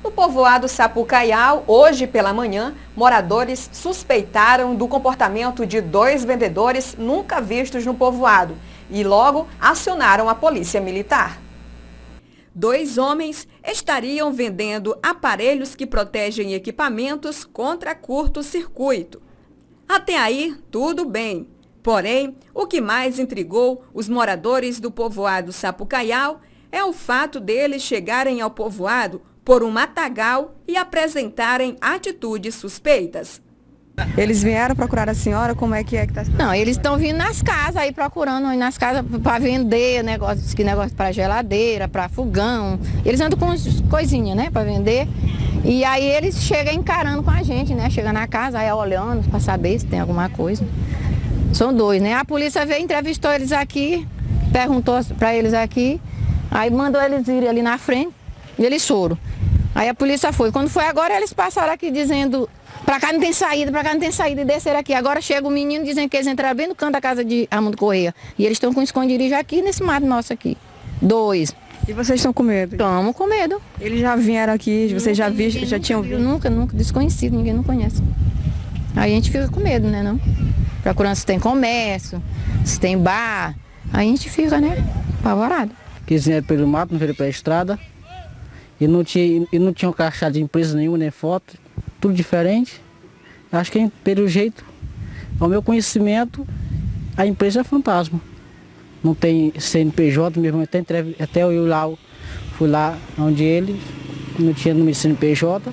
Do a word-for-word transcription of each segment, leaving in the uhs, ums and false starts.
No povoado Sapucaial, hoje pela manhã, moradores suspeitaram do comportamento de dois vendedores nunca vistos no povoado e logo acionaram a polícia militar. Dois homens estariam vendendo aparelhos que protegem equipamentos contra curto-circuito. Até aí, tudo bem. Porém, o que mais intrigou os moradores do povoado Sapucaial é o fato deles chegarem ao povoado por um matagal e apresentarem atitudes suspeitas. Eles vieram procurar a senhora, como é que é que está? Não, eles estão vindo nas casas aí, procurando aí nas casas para vender negócio, que negócio para geladeira, para fogão. Eles andam com coisinhas, né, para vender. E aí eles chegam encarando com a gente, né, chegam na casa, aí olhando para saber se tem alguma coisa. São dois, né? A polícia veio, entrevistou eles aqui, perguntou para eles aqui, aí mandou eles irem ali na frente e eles foram. Aí a polícia foi. Quando foi agora, eles passaram aqui dizendo, pra cá não tem saída, pra cá não tem saída, e desceram aqui. Agora chega o menino dizendo que eles entraram bem no canto da casa de Armando Correia. E eles estão com esconderijo aqui nesse mato nosso aqui. Dois. E vocês estão com medo? Estamos com medo. Eles já vieram aqui, vocês já viram, já tinham visto? visto? Nunca, nunca, desconhecido, ninguém não conhece. Aí a gente fica com medo, né, não? Procurando se tem comércio, se tem bar. Aí a gente fica, né, apavorado. Eles vieram pelo mato, não vieram pela estrada. E não tinha, e não tinha um crachá de empresa nenhuma, nem foto, tudo diferente. Acho que pelo jeito, ao meu conhecimento, a empresa é fantasma. Não tem C N P J mesmo, até, até eu lá, fui lá onde ele, não tinha número de C N P J.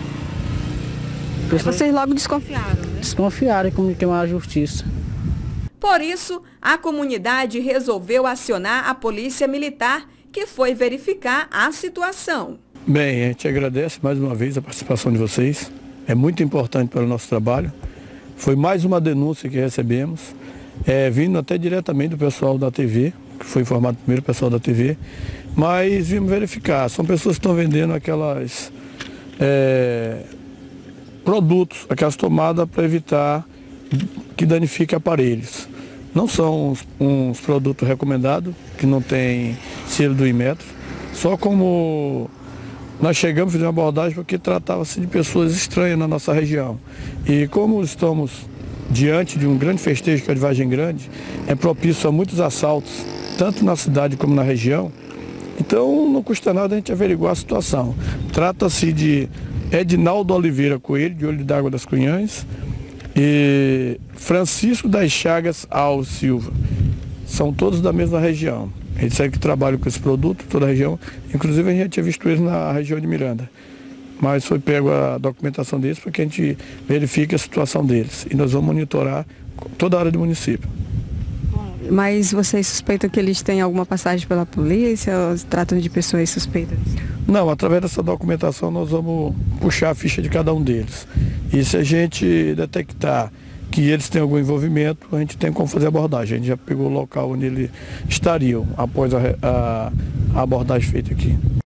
Pessoas... Vocês logo desconfiaram, né? Desconfiaram e comunicaram a justiça. Por isso, a comunidade resolveu acionar a polícia militar, que foi verificar a situação. Bem, a gente agradece mais uma vez a participação de vocês. É muito importante para o nosso trabalho. Foi mais uma denúncia que recebemos, é, vindo até diretamente do pessoal da T V, que foi informado primeiro o pessoal da T V, mas vimos verificar. São pessoas que estão vendendo aquelas é, produtos, aquelas tomadas para evitar que danifique aparelhos. Não são uns, uns produtos recomendados, que não tem selo do Inmetro. Só como nós chegamos, fizemos uma abordagem porque tratava-se de pessoas estranhas na nossa região. E como estamos diante de um grande festejo que é de Vargem Grande, é propício a muitos assaltos, tanto na cidade como na região. Então não custa nada a gente averiguar a situação. Trata-se de Edinaldo Oliveira Coelho, de Olho d'Água das Cunhães, e Francisco das Chagas Alves Silva. São todos da mesma região. A gente sabe que trabalha com esse produto, toda a região. Inclusive a gente já tinha visto eles na região de Miranda. Mas foi pego a documentação deles para que a gente verifique a situação deles. E nós vamos monitorar toda a área do município. Mas vocês suspeitam que eles têm alguma passagem pela polícia ou se tratam de pessoas suspeitas? Não, através dessa documentação nós vamos puxar a ficha de cada um deles. E se a gente detectar que eles têm algum envolvimento, a gente tem como fazer a abordagem. A gente já pegou o local onde eles estariam após a, a, a abordagem feita aqui.